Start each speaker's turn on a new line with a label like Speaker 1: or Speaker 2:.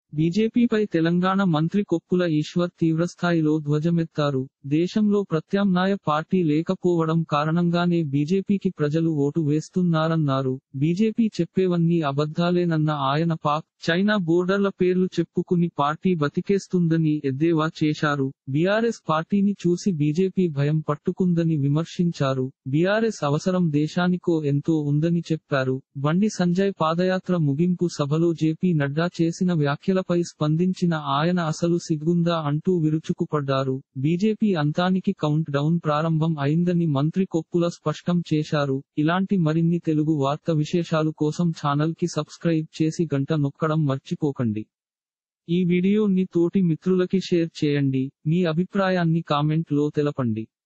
Speaker 1: బీజేపీపై తెలంగాణ మంత్రి కొప్పుల ఈశ్వర్ తీవ్రస్థాయిలో ధ్వజమెత్తారు. దేశంలో ప్రత్యామ్నాయ పార్టీ లేకపోవడం కారణంగానే బీజేపీకి ప్రజలు ఓటు వేస్తున్నారన్నారు. బీజేపీ చెప్పేవన్నీ అబద్ధాలేనన్న ఆయన పాక్, చైనా బోర్డర్ల పేర్లు చెప్పుకుని పార్టీ బతికేస్తుందని ఎద్దేవా చేశారు. బీఆర్ఎస్ పార్టీని చూసి బీజేపీ భయం పట్టుకుందని విమర్శించారు. బీఆర్ఎస్ అవసరం దేశానికో ఎంతో ఉందని చెప్పారు. బండి సంజయ్ పాదయాత్ర ముగింపు సభలో జేపీ నడ్డా చేసిన వ్యాఖ్యలపై స్పందించిన ఆయన అసలు సిగ్గుందా అంటూ విరుచుకుపడ్డారు. బీజేపీ అంతానికి కౌంట్ డౌన్ ప్రారంభం అయిందని మంత్రి కొప్పుల స్పష్టం చేశారు. ఇలాంటి మరిన్ని తెలుగు వార్త విశేషాలు కోసం ఛానల్ కి సబ్స్క్రైబ్ చేసి గంట నొక్కడం మర్చిపోకండి. ఈ వీడియోని తోటి మిత్రులకి షేర్ చేయండి. మీ అభిప్రాయాన్ని కామెంట్ లో తెలపండి.